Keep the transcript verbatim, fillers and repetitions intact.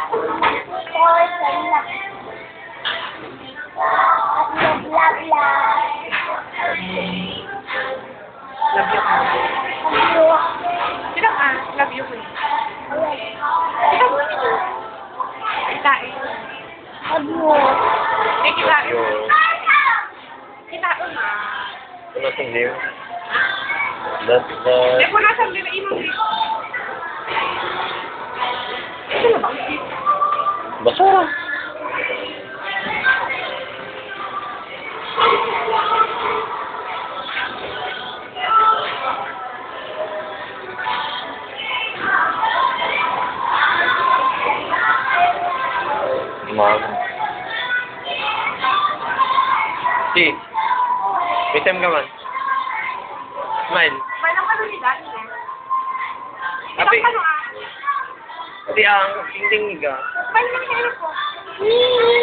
Love, love. Love you. Sino ka? Love you. Kita eh. Love you. Eh, kita eh. Yo. Kita eh. Ano sa liw? That's the... Eh, kung nasa nila imong dito. Ito na ba? Basura. Mom. Si. May time ka man. Smile. Paano ka nun nila? Tapi, Paano ah? di ang tingting ka. Paano ka nila po?